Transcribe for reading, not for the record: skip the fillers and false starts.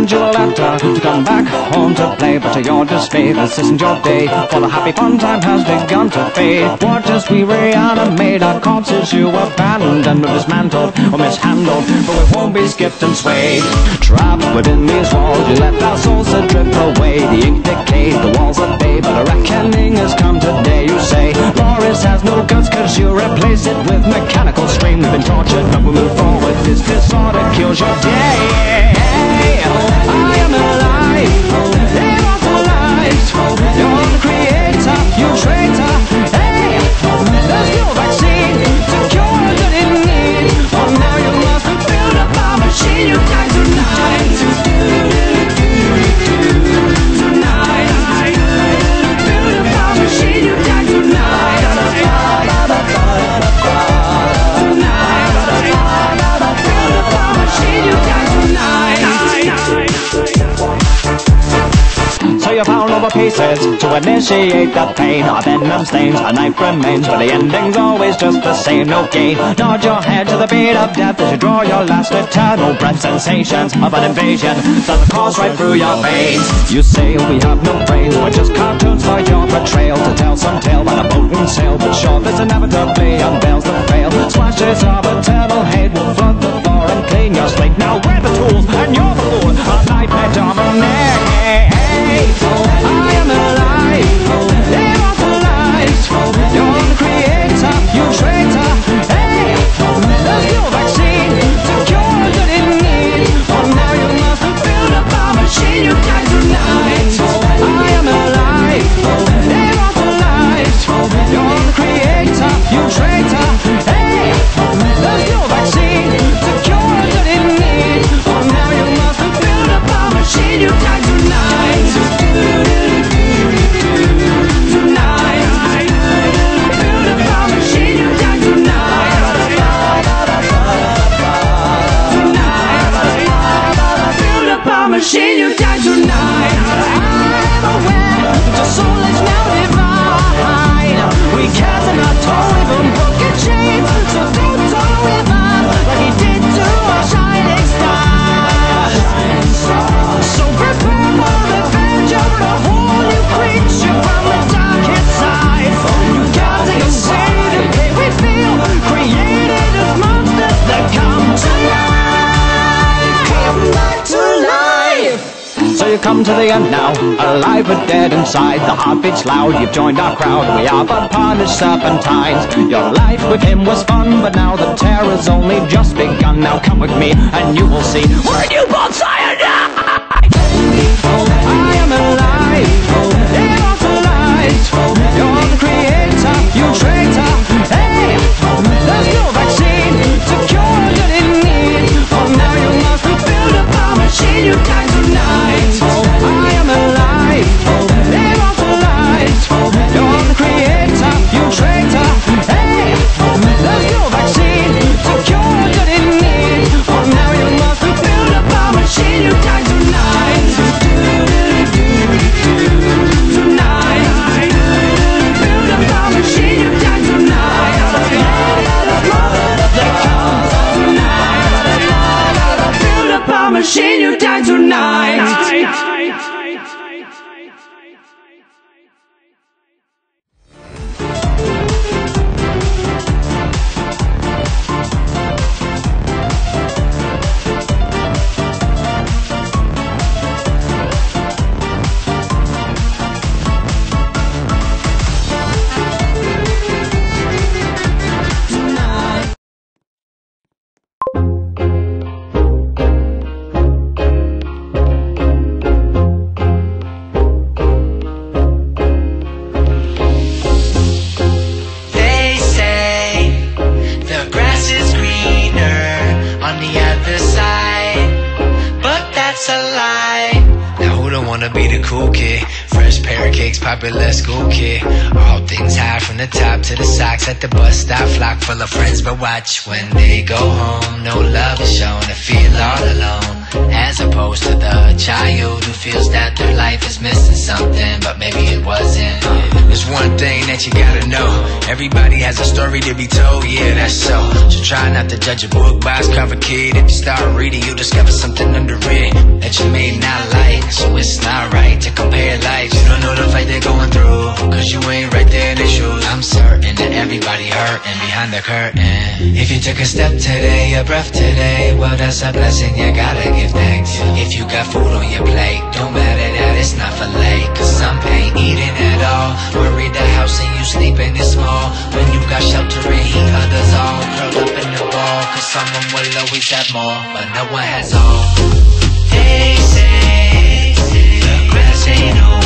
send you a letter to come back home to play, but to your dismay, this isn't your day, for the happy fun time has begun to fade. Watch as we reanimate our corpses you abandoned, or dismantled, or mishandled, but we won't be skipped and swayed. Trapped within these walls, you let our souls drift away. The ink decayed, the walls are bay, but a reckoning has come today. You say, Loris has no guts, cause you replace it with mechanical strain. We've been tortured, but we move forward. This disorder kills your day. I am alive, immortalized. You're the creator, you traitor. Hey, there's no vaccine to cure that in need. Oh, now you must have built up our machine. You die tonight. Tonight, build up our machine. You die tonight. So you pound over pieces to initiate the pain. A venom stains, a knife remains, but the ending's always just the same. No gain. Nod your head to the beat of death as you draw your last eternal breath. Sensations of an invasion that course right through your veins. You say we have no brains, we're just cartoons for your betrayal. To tell some tale by the boat and sail, but sure this inevitably unveils the frail. Splashes of eternal hate will flood the floor and clean your slate. Now we're the tools and you're the fool. A nightmare dominate. I am alive, immortalized. You're the creator, you traitor. Hey, there's no vaccine to cure that in need. Oh, now you must have built up our machine. You die tonight. I am alive, immortalized. You're the creator, you traitor. Hey, there's no vaccine to cure that in need. Oh, now you must have built up our machine. You die tonight. Machine, you die tonight. I'm aware that your soul is now divine. We cast in our toe, even broke a chain. So don't toll with us like he did to our shining star. So prepare for revenge. You're a whole new creature from the darkest side. You gotta take a say the pain we feel, created as monsters that come to life. Come back to life. So you come to the end now, alive but dead inside. The heart beats loud, you've joined our crowd. We are but punished serpentines. Your life with him was fun, but now the terror's only just begun. Now come with me and you will see we're a newborn cyanide. I am alive, immortalized. You're the creator, you traitor. Hey, there's no vaccine to cure that in need. Oh, now you must have built up our machine. You die tonight. I am alive, immortalized. You're the creator, you traitor. Hey, there's no vaccine to cure that in need. Oh, now you must have built up our machine. You die tonight. Tonight, build up our machine. You die tonight. Tonight, build up our machine. You die tonight. Popular school kid, all things high from the top to the socks at the bus stop. Flock full of friends, but watch when they go home. No love is shown to feel all alone, as opposed to the child who feels that their life is missing something, but maybe it wasn't. There's one thing that you gotta know: Everybody has a story to be told, yeah, that's so. So try not to judge a book by its cover, kid. If you start reading, you'll discover something under it that you may not like. So it's not right to compare lives. You don't know the fight they're going through, cause you ain't right there in their shoes. I'm certain that everybody hurting behind the curtain. If you took a step today, a breath today, well, that's a blessing, you gotta give thanks. If you got food on your plate, don't matter that it's not for late, cause some ain't eating at all. Worry the house and you sleeping is small. When you got shelter and heat, others all curled up in the ball. Cause someone will always have more, but no one has all. They say the grass ain't always